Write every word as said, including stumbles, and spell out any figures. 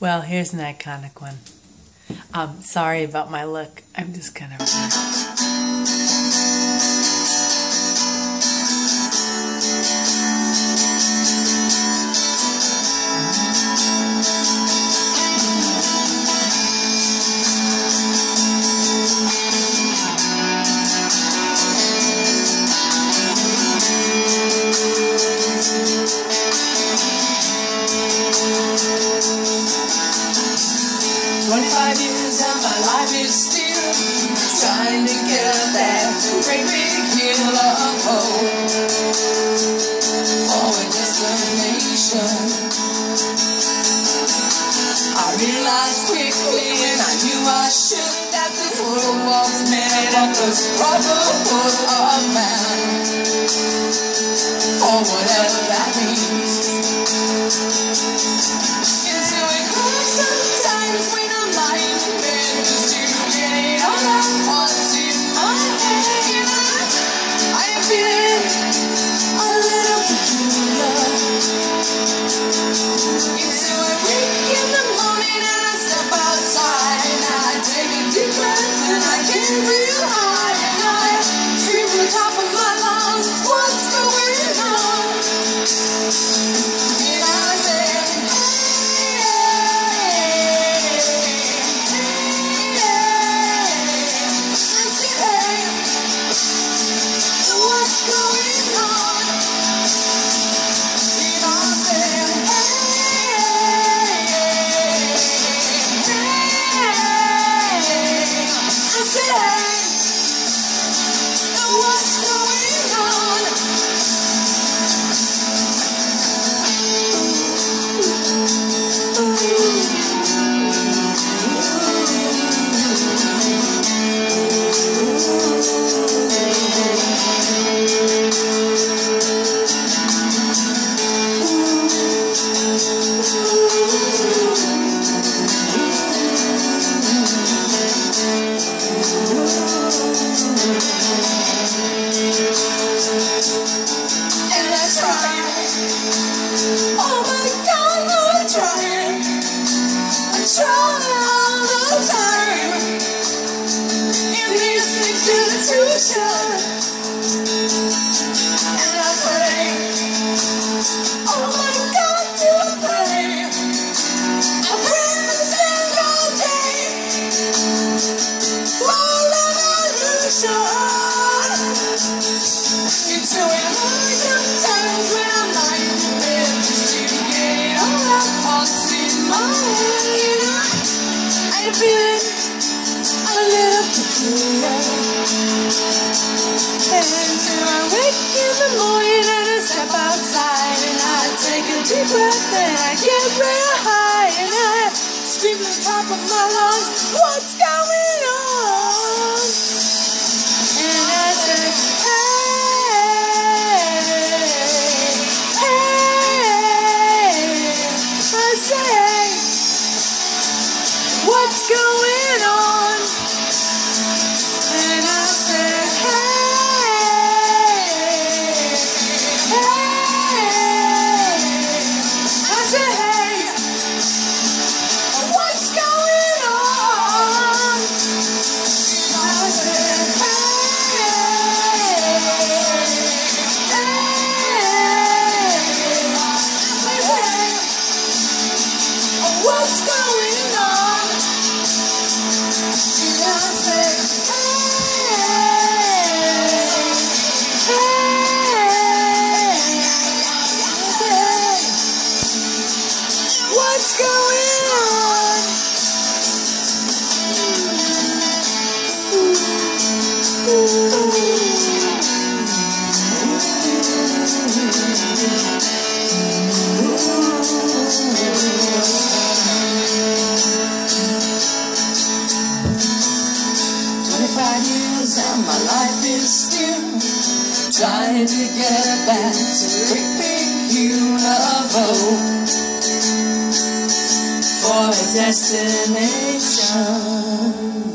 Well, here's an iconic one. Um, sorry about my look. I'm just kind of... Twenty-five years and my life is still trying to get that great big hill of hope for a destination. I realized quickly, and I knew I should, that this world was made up of brotherhood of man, or whatever that means. Into it hurts sometimes when I'm lying in bed, just to get all that what's in my head. I am feeling a little peculiar. Into a week in the morning and I step outside and I take a deep breath and I get real high and I scream from the top of my lungs, what's going on? And I say, what's going on? And I said, hey, I said, what's going on? And I tried. Oh my God, I'm trying. I'm trying all the time. In this institution. And I pray. Oh my God, do I pray. I pray every single day for revolution. Into it hurts sometimes when I'm lying in bed, just to get all that what's in my head. I am feeling a little peculiar. And so I wake in the morning and I step outside and I take a deep breath and I get real high and I scream to the top of my lungs, what's going on? And I say, what's going on? And I said, hey, hey. I said, hey, what's going on? And I said, hey, hey. What's going on? And I said, what's going on? Twenty-five years and my life is still trying to get back to a great big hill of hope for a destination.